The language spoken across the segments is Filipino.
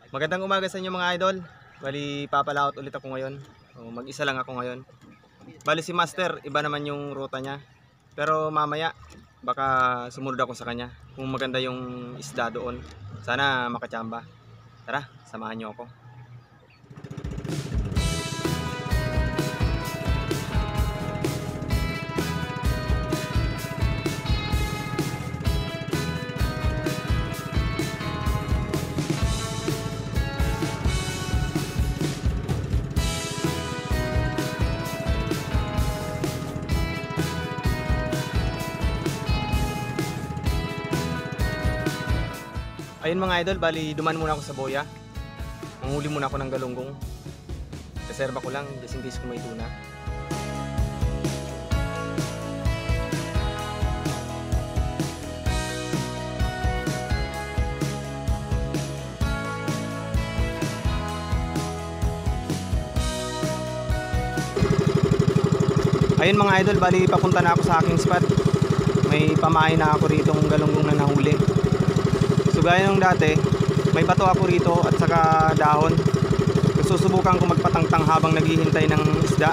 Magandang umaga sa inyo mga idol. Bali papalaot ulit ako ngayon. Mag-isa lang ako ngayon. Bali si Master, iba naman yung ruta niya. Pero mamaya baka sumunod ako sa kanya kung maganda yung isda doon. Sana makachamba. Tara, samahan niyo ako. Ayun mga idol, bali duman muna ako sa boya. Manghuli muna ako ng galunggong. Reserva ko lang just in case kung may tuna. Ayun mga idol, bali papunta na ako sa aking spot. May pamain na ako rito ng galunggong na nahuli. So gaya nung dati, may bato ako rito at saka dahon. Susubukan ko magpatangtang habang naghihintay ng isda.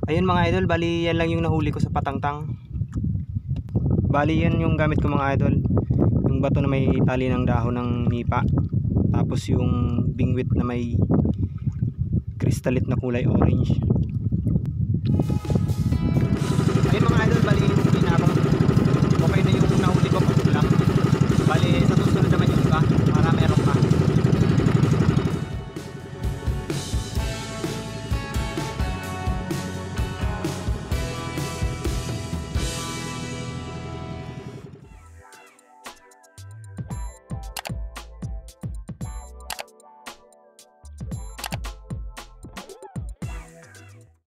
Ayun mga idol, bali yan lang yung nahuli ko sa patangtang. Bali yan yung gamit ko mga idol. Yung bato na may tali ng dahon ng nipa. Tapos yung bingwit na may kristalit na kulay orange. Ayun mga idol, bali yung pinabang okay na yung nahuli